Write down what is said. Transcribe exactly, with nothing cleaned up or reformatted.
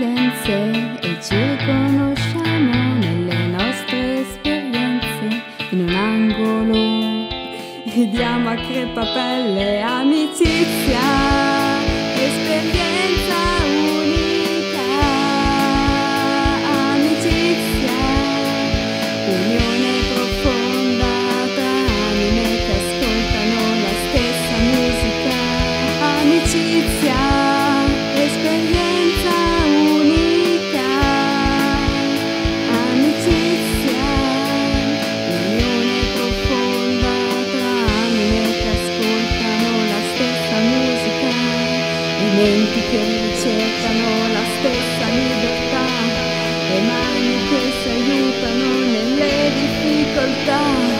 differenze e ci riconosciamo nelle nostre esperienze. In un angolo diamo a crepapelle amicizia, esperienza unica, amicizia, unione profonda tra anime che ascoltano la stessa musica, amicizia, esperienza unica, amicizia, unione profonda tra anime che ascoltano la stessa musica, e menti che ricercano la stessa libertà, e mani che si aiutano nelle difficoltà.